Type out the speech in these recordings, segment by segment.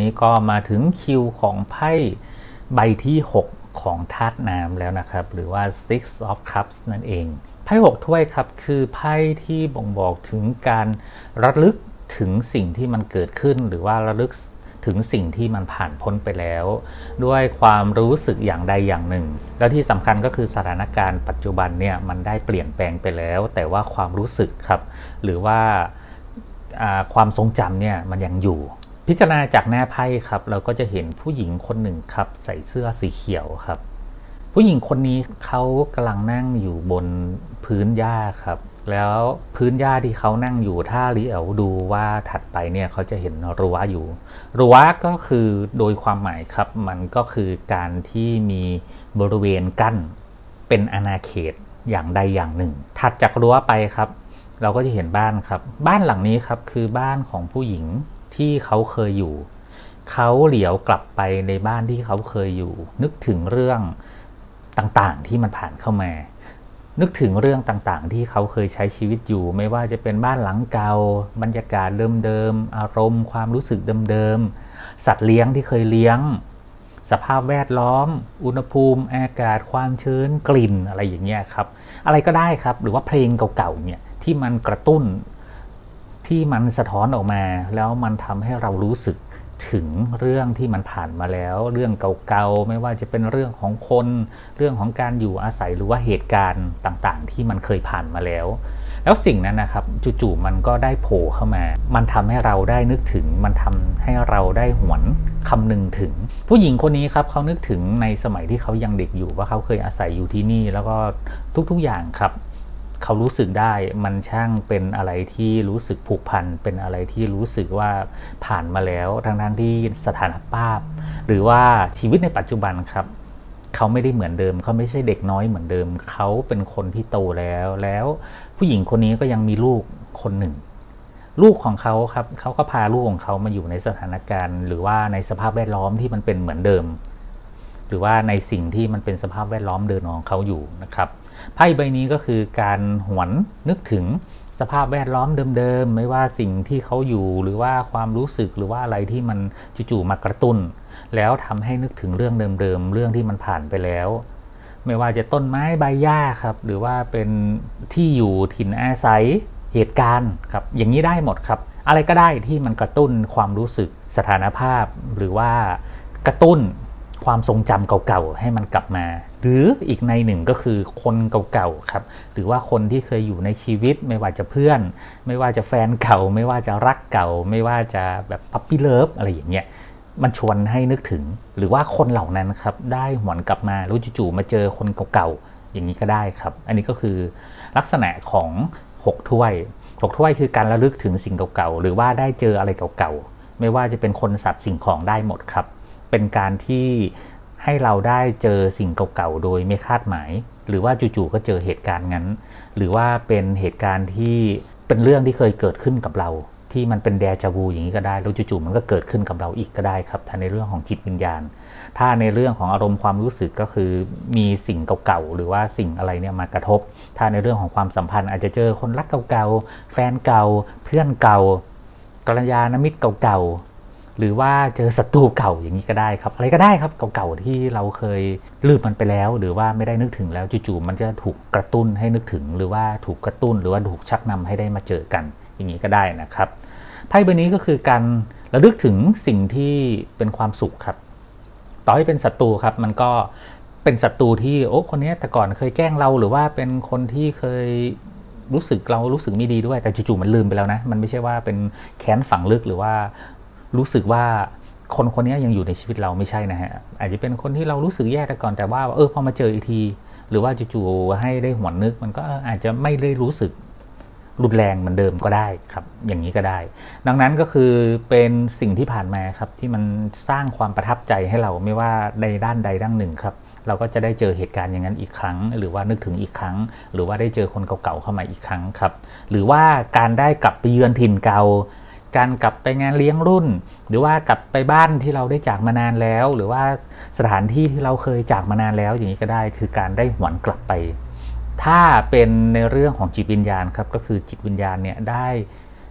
นี้ก็มาถึงคิวของไพ่ใบที่6ของธาตุน้ำแล้วนะครับหรือว่า Six of Cups นั่นเองไพ่6ถ้วยครับคือไพ่ที่บ่งบอกถึงการระลึกถึงสิ่งที่มันเกิดขึ้นหรือว่าระลึกถึงสิ่งที่มันผ่านพ้นไปแล้วด้วยความรู้สึกอย่างใดอย่างหนึ่งแล้วที่สำคัญก็คือสถานการณ์ปัจจุบันเนี่ยมันได้เปลี่ยนแปลงไปแล้วแต่ว่าความรู้สึกครับหรือว่าความทรงจำเนี่ยมันยังอยู่พิจารณาจากหน้าไพ่ครับเราก็จะเห็นผู้หญิงคนหนึ่งครับใส่เสื้อสีเขียวครับผู้หญิงคนนี้เขากำลังนั่งอยู่บนพื้นหญ้าครับแล้วพื้นหญ้าที่เขานั่งอยู่ถ้าลิเอลดูว่าถัดไปเนี่ยเขาจะเห็นรั้วอยู่รั้วก็คือโดยความหมายครับมันก็คือการที่มีบริเวณกั้นเป็นอาณาเขตอย่างใดอย่างหนึ่งถัดจากรั้วไปครับเราก็จะเห็นบ้านครับบ้านหลังนี้ครับคือบ้านของผู้หญิงที่เขาเคยอยู่เขาเหลียวกลับไปในบ้านที่เขาเคยอยู่นึกถึงเรื่องต่างๆที่มันผ่านเข้ามานึกถึงเรื่องต่างๆที่เขาเคยใช้ชีวิตอยู่ไม่ว่าจะเป็นบ้านหลังเก่าบรรยากาศเดิมๆอารมณ์ความรู้สึกเดิมๆสัตว์เลี้ยงที่เคยเลี้ยงสภาพแวดล้อมอุณหภูมิอากาศความชื้นกลิ่นอะไรอย่างเงี้ยครับอะไรก็ได้ครับหรือว่าเพลงเก่าๆเนี่ยที่มันกระตุ้นที่มันสะท้อนออกมาแล้วมันทำให้เรารู้สึกถึงเรื่องที่มันผ่านมาแล้วเรื่องเก่าๆไม่ว่าจะเป็นเรื่องของคนเรื่องของการอยู่อาศัยหรือว่าเหตุการณ์ต่างๆที่มันเคยผ่านมาแล้วสิ่งนั้นนะครับจู่ๆมันก็ได้โผล่เข้ามามันทำให้เราได้นึกถึงมันทำให้เราได้หวนคำนึงถึงผู้หญิงคนนี้ครับเขานึกถึงในสมัยที่เขายังเด็กอยู่ว่าเขาเคยอาศัยอยู่ที่นี่แล้วก็ทุกๆอย่างครับเขารู้สึกได้มันช่างเป็นอะไรที่รู้สึกผูกพันเป็นอะไรที่รู้สึกว่าผ่านมาแล้วทั้งที่สถานภาพหรือว่าชีวิตในปัจจุบันครับเขาไม่ได้เหมือนเดิมเขาไม่ใช่เด็กน้อยเหมือนเดิมเขาเป็นคนที่โตแล้วผู้หญิงคนนี้ก็ยังมีลูกคนหนึ่งลูกของเขาครับเขาก็พาลูกของเขามาอยู่ในสถานการณ์หรือว่าในสภาพแวดล้อมที่มันเป็นเหมือนเดิมหรือว่าในสิ่งที่มันเป็นสภาพแวดล้อมเดิมของเขาอยู่นะครับไพ่ใบนี้ก็คือการหวนนึกถึงสภาพแวดล้อมเดิมๆไม่ว่าสิ่งที่เขาอยู่หรือว่าความรู้สึกหรือว่าอะไรที่มันจู่ๆมากระตุ้นแล้วทำให้นึกถึงเรื่องเดิมๆเรื่องที่มันผ่านไปแล้วไม่ว่าจะต้นไม้ใบหญ้าครับหรือว่าเป็นที่อยู่ถิ่นอาศัยเหตุการณ์ครับอย่างนี้ได้หมดครับอะไรก็ได้ที่มันกระตุ้นความรู้สึกสถานภาพหรือว่ากระตุ้นความทรงจำเก่าๆให้มันกลับมาหรืออีกในหนึ่งก็คือคนเก่าๆครับหรือว่าคนที่เคยอยู่ในชีวิตไม่ว่าจะเพื่อนไม่ว่าจะแฟนเก่าไม่ว่าจะรักเก่าไม่ว่าจะแบบพัปปี้เลิฟอะไรอย่างเงี้ยมันชวนให้นึกถึงหรือว่าคนเหล่านั้นครับได้หวนกลับมารู้จู่ๆมาเจอคนเก่าๆอย่างนี้ก็ได้ครับอันนี้ก็คือลักษณะของ6ถ้วย6ถ้วยคือการระลึกถึงสิ่งเก่าๆหรือว่าได้เจออะไรเก่าๆไม่ว่าจะเป็นคนสัตว์สิ่งของได้หมดครับเป็นการที่ให้เราได้เจอสิ่งเก่าๆโดยไม่คาดหมายหรือว่าจู่ๆก็เจอเหตุการณ์นั้นหรือว่าเป็นเหตุการณ์ที่เป็นเรื่องที่เคยเกิดขึ้นกับเราที่มันเป็นเดจาวูอย่างนี้ก็ได้แล้วจู่ๆมันก็เกิดขึ้นกับเราอีกก็ได้ครับถ้าในเรื่องของจิตวิญญาณถ้าในเรื่องของอารมณ์ความรู้สึกก็คือมีสิ่งเก่าๆหรือว่าสิ่งอะไรเนี่ยมากระทบถ้าในเรื่องของความสัมพันธ์อาจจะเจอคนรักเก่าๆแฟนเก่าเพื่อนเก่ากัลยาณมิตรเก่าๆหรือว่าเจอศัตรูเก่าอย่างนี้ก็ได้ครับอะไรก็ได้ครับเก่าๆที่เราเคยลืมมันไปแล้วหรือว่าไม่ได้นึกถึงแล้วจู่ๆมันจะถูกกระตุ้นให้นึกถึงหรือว่าถูกกระตุ้นหรือว่าถูกชักนำให้ได้มาเจอกันอย่างนี้ก็ได้นะครับไพ่ใบนี้ก็คือการระลึกถึงสิ่งที่เป็นความสุขครับต่อให้เป็นศัตรูครับมันก็เป็นศัตรูที่โอ้คนนี้แต่ก่อนเคยแกล้งเราหรือว่าเป็นคนที่เคยรู้สึกเรารู้สึกไม่ดีด้วยแต่จู่ๆมันลืมไปแล้วนะมันไม่ใช่ว่าเป็นแค้นฝังลึกหรือว่ารู้สึกว่าคนนี้ยังอยู่ในชีวิตเราไม่ใช่นะฮะอาจจะเป็นคนที่เรารู้สึกแย่แต่ก่อนแต่ว่าพอมาเจออีกทีหรือว่าจู่ๆให้ได้หวนนึกมันก็อาจจะไม่ได้รู้สึกรุนแรงเหมือนเดิมก็ได้ครับอย่างนี้ก็ได้ดังนั้นก็คือเป็นสิ่งที่ผ่านมาครับที่มันสร้างความประทับใจให้เราไม่ว่าในด้านใดด้านหนึ่งครับเราก็จะได้เจอเหตุการณ์อย่างนั้นอีกครั้งหรือว่านึกถึงอีกครั้งหรือว่าได้เจอคนเก่าๆเข้ามาอีกครั้งครับหรือว่าการได้กลับไปเยือนถิ่นเก่าการกลับไปงานเลี้ยงรุ่นหรือว่ากลับไปบ้านที่เราได้จากมานานแล้วหรือว่าสถานที่ที่เราเคยจากมานานแล้วอย่างนี้ก็ได้คือการได้หวนกลับไปถ้าเป็นในเรื่องของจิตวิญญาณครับก็คือจิตวิญญาณเนี่ยได้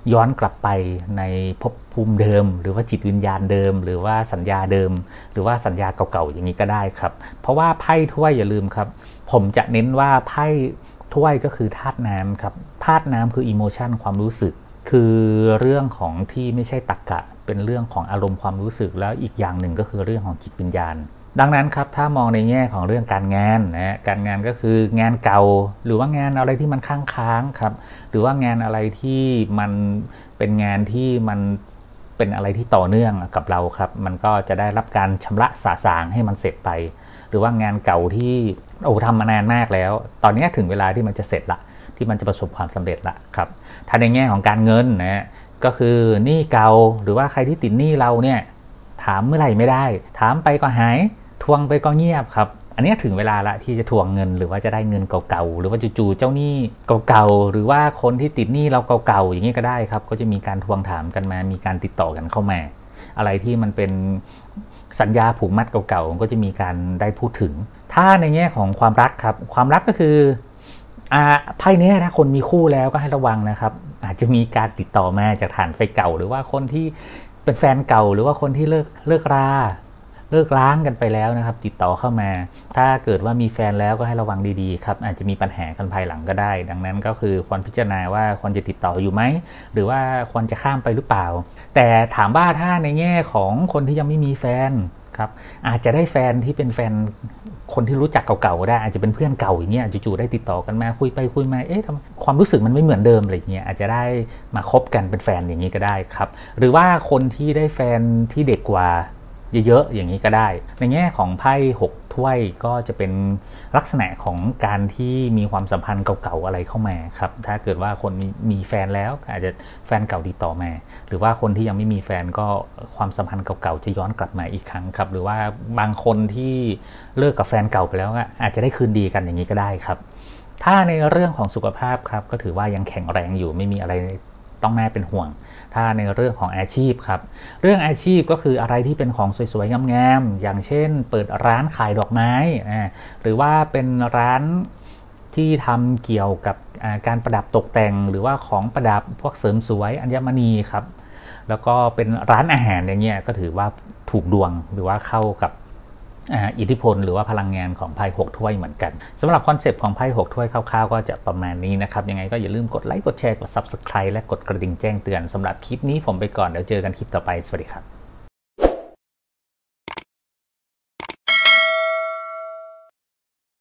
ย้อนกลับไปในภพภูมิเดิมหรือว่าจิตวิญญาณเดิมหรือว่าสัญญาเดิมหรือว่าสัญญาเก่าๆอย่างนี้ก็ได้ครับเพราะว่าไพ่ถ้วยอย่าลืมครับผมจะเน้นว่าไพ่ถ้วยก็คือธาตุน้ำครับธาตุน้ำคืออิโมชันความรู้สึกคือเรื่องของที่ไม่ใช่ตรรกะเป็นเรื่องของอารมณ์ความรู้สึกแล้วอีกอย่างหนึ่งก็คือเรื่องของจิตวิญญาณดังนั้นครับถ้ามองในแง่ของเรื่องการงานนะการงานก็คืองานเก่าหรือว่างานอะไรที่มันค้างครับหรือว่างานอะไรที่มันเป็นงานที่มันเป็นอะไรที่ต่อเนื่องกับเราครับมันก็จะได้รับการชำระสาสางให้มันเสร็จไปหรือว่างานเก่าที่ทำมานานมากแล้วตอนนี้ถึงเวลาที่มันจะเสร็จละที่มันจะประสบความสำเร็จละครับถ้าในแง่ของการเงินนะก็คือหนี้เก่าหรือว่าใครที่ติดหนี้เราเนี่ยถามเมื่อไหร่ไม่ได้ถามไปก็หายทวงไปก็เงียบครับอันนี้ถึงเวลาละที่จะทวงเงินหรือว่าจะได้เงินเก่าๆหรือว่าจู่ๆเจ้าหนี้เก่าๆหรือว่าคนที่ติดหนี้เราเก่าๆอย่างนี้ก็ได้ครับก็จะมีการทวงถามกันมามีการติดต่อกันเข้ามาอะไรที่มันเป็นสัญญาผูกมัดเก่าๆก็จะมีการได้พูดถึงถ้าในแง่ของความรักครับความรักก็คือไพ่นี้ถ้าคนมีคู่แล้วก็ให้ระวังนะครับอาจจะมีการติดต่อมาจากฐานไฟเก่าหรือว่าคนที่เป็นแฟนเก่าหรือว่าคนที่เลิกร้างกันไปแล้วนะครับติดต่อเข้ามาถ้าเกิดว่ามีแฟนแล้วก็ให้ระวังดีๆครับอาจจะมีปัญหากันภายหลังก็ได้ดังนั้นก็คือควรพิจารณาว่าควรจะติดต่ออยู่ไหมหรือว่าควรจะข้ามไปหรือเปล่าแต่ถามว่าถ้าในแง่ของคนที่ยังไม่มีแฟนครับอาจจะได้แฟนที่เป็นแฟนคนที่รู้จักเก่าๆก็ได้อาจจะเป็นเพื่อนเก่าอย่างเงี้ยจู่ๆได้ติดต่อกันมาคุยไปคุยมาความรู้สึกมันไม่เหมือนเดิมอะไรเงี้ยอาจจะได้มาคบกันเป็นแฟนอย่างนี้ก็ได้ครับหรือว่าคนที่ได้แฟนที่เด็กกว่าเยอะๆอย่างนี้ก็ได้ในแง่ของไพ่6ถ้วยก็จะเป็นลักษณะของการที่มีความสัมพันธ์เก่าๆอะไรเข้ามาครับถ้าเกิดว่าคนมีแฟนแล้วอาจจะแฟนเก่าติดต่อมาหรือว่าคนที่ยังไม่มีแฟนก็ความสัมพันธ์เก่าๆจะย้อนกลับมาอีกครั้งครับหรือว่าบางคนที่เลิกกับแฟนเก่าไปแล้วอาจจะได้คืนดีกันอย่างนี้ก็ได้ครับถ้าในเรื่องของสุขภาพครับก็ถือว่ายังแข็งแรงอยู่ไม่มีอะไรต้องน่าเป็นห่วงถ้าในเรื่องของอาชีพครับเรื่องอาชีพก็คืออะไรที่เป็นของสวยๆงามๆอย่างเช่นเปิดร้านขายดอกไม้หรือว่าเป็นร้านที่ทำเกี่ยวกับการประดับตกแต่งหรือว่าของประดับพวกเสริมสวยอัญมณีครับแล้วก็เป็นร้านอาหารอย่างเงี้ยก็ถือว่าถูกดวงหรือว่าเข้ากับอิทธิพลหรือว่าพลังงานของไพ่6ถ้วยเหมือนกันสำหรับคอนเซปต์ของไพ่6ถ้วยคร่าวๆก็จะประมาณนี้นะครับยังไงก็อย่าลืมกดไลค์กดแชร์กด Subscribe และกดกระดิ่งแจ้งเตือนสำหรับคลิปนี้ผมไปก่อนเดี๋ยวเจอกันคลิปต่อไปสวัสดีครับ